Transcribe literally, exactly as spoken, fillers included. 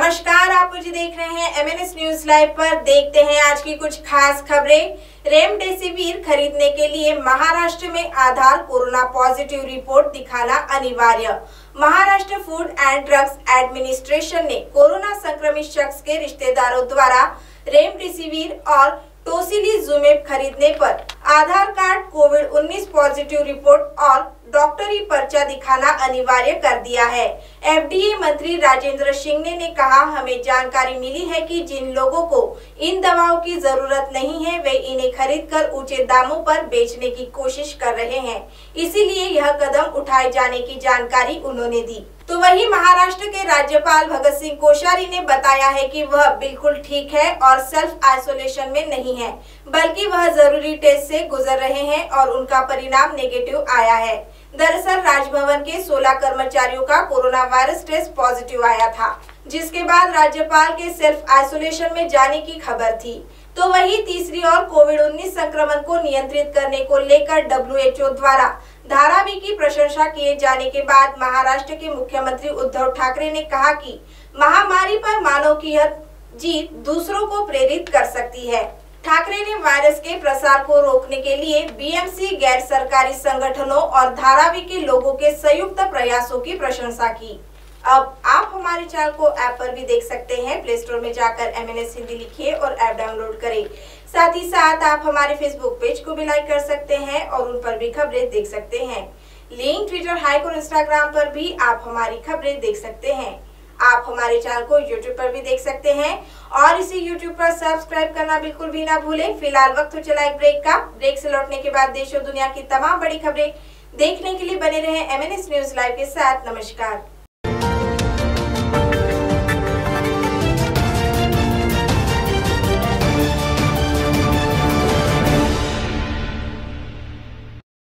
नमस्कार, आप मुझे देख रहे हैं एमएनएस न्यूज लाइव पर। देखते हैं आज की कुछ खास खबरें। रेमडेसिविर खरीदने के लिए महाराष्ट्र में आधार कोरोना पॉजिटिव रिपोर्ट दिखाना अनिवार्य। Maharashtra food and drugs administration ने कोरोना संक्रमित शख्स के रिश्तेदारों द्वारा रेमडेसिविर और टोसिलीजुमेब खरीदने पर आधार कार्ड, कोविड उन्नीस पॉजिटिव रिपोर्ट और डॉक्टरी पर्चा दिखाना अनिवार्य कर दिया है। एफडीए मंत्री राजेंद्र शिंगने ने कहा, हमें जानकारी मिली है कि जिन लोगों को इन दवाओं की जरूरत नहीं है वे इन्हें खरीदकर ऊंचे दामों पर बेचने की कोशिश कर रहे हैं, इसीलिए यह कदम उठाए जाने की जानकारी उन्होंने दी। तो वहीं महाराष्ट्र के राज्यपाल भगत सिंह कोश्यारी ने बताया है कि वह बिल्कुल ठीक है और सेल्फ आइसोलेशन में नहीं है, बल्कि वह जरूरी टेस्ट से गुजर रहे हैं और उनका परिणाम नेगेटिव आया है। दरअसल राजभवन के सोलह कर्मचारियों का कोरोना वायरस टेस्ट पॉजिटिव आया था, जिसके बाद राज्यपाल के सेल्फ आइसोलेशन में जाने की खबर थी। तो वहीं तीसरी ओर कोविड उन्नीस संक्रमण को नियंत्रित करने को लेकर डब्ल्यू एच ओ द्वारा धारावी की प्रशंसा किए जाने के बाद महाराष्ट्र के मुख्यमंत्री उद्धव ठाकरे ने कहा कि महामारी पर मानव की यह जीत दूसरों को प्रेरित कर सकती है। ठाकरे ने वायरस के प्रसार को रोकने के लिए बी एम सी, गैर सरकारी संगठनों और धारावी के लोगों के संयुक्त प्रयासों की प्रशंसा की। अब आप हमारे चैनल को ऐप पर भी देख सकते हैं। प्ले स्टोर में जाकर एमएनएस हिंदी लिखिए और ऐप डाउनलोड करें। साथ ही साथ आप हमारे फेसबुक पेज को भी लाइक कर सकते हैं और उन पर भी खबरें देख सकते हैं। लिंक ट्विटर, हाइक और इंस्टाग्राम पर भी आप हमारी खबरें देख सकते हैं। आप हमारे चैनल को यूट्यूब पर भी देख सकते हैं और इसे यूट्यूब पर सब्सक्राइब करना बिल्कुल भी ना भूलें। फिलहाल वक्त हो चला एक ब्रेक का। ब्रेक से लौटने के बाद देश और दुनिया की तमाम बड़ी खबरें देखने के लिए बने रहे एमएनएस न्यूज लाइव के साथ। नमस्कार।